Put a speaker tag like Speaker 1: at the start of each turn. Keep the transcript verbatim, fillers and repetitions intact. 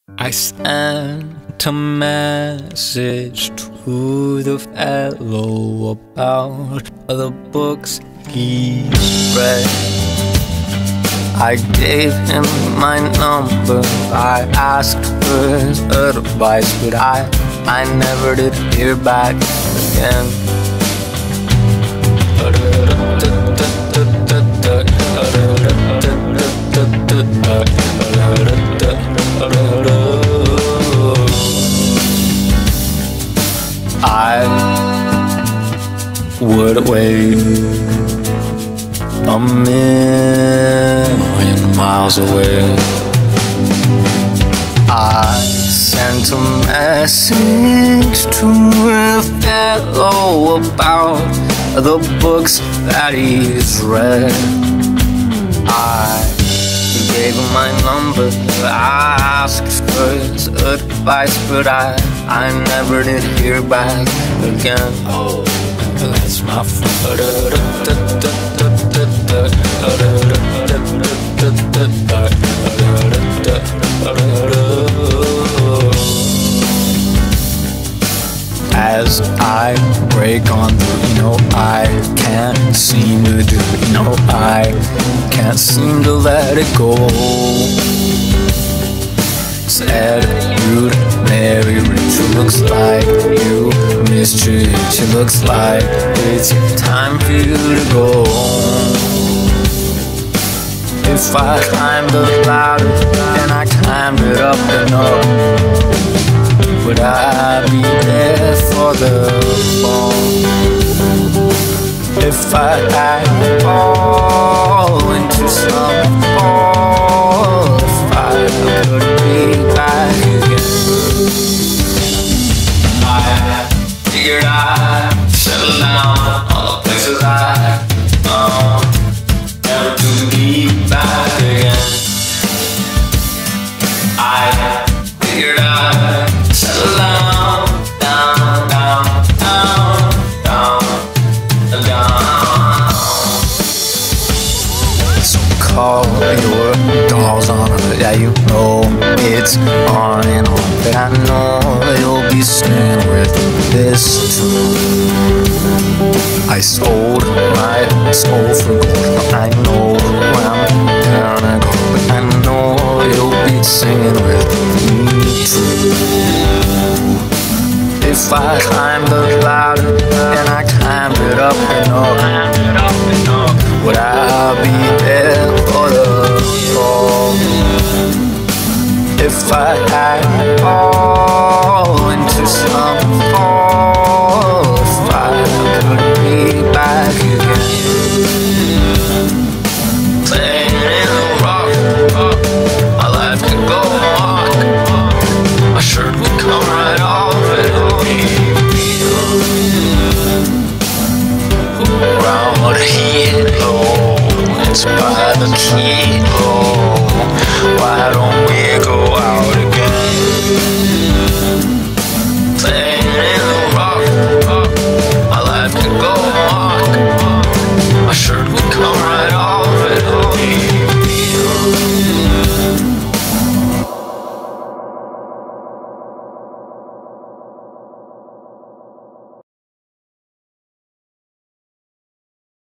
Speaker 1: I sent a message to the fellow about the books he read. I gave him my number, I asked for his advice, but I, I never did hear back again. I would wait a million miles away. I sent a message to a fellow about the books that he's read. I gave him my number, I asked for his advice, but I, I never did hear back again. Oh, that's my fault. As I break on through, you know, I can't seem to do it, you know, I can't seem to let it go. Said you'd marry rich, it looks like you missed church, it looks like it's time for you to go. If I climbed the ladder and I climbed it up and up, would I be there for the fall? If I had to fall into some fall, if I could be back again, I figured I'd settle down all the places I found, never to be back again. I figured I'd settle down, down, down, down, down, down. So call your dolls on her, yeah, you know it's on and on, but I know you'll be staying with this too. I sold my soul for gold, I know where I'm gonna go, but I know you'll be singing with me too. If I climbed the ladder and I climbed it up and up, would I be there for the fall? If I had to fall into some fall, if I could be back again, playing in the rock, my life could go on, my shirt would come right off and around here, low, it's by the kilo. Why don't we go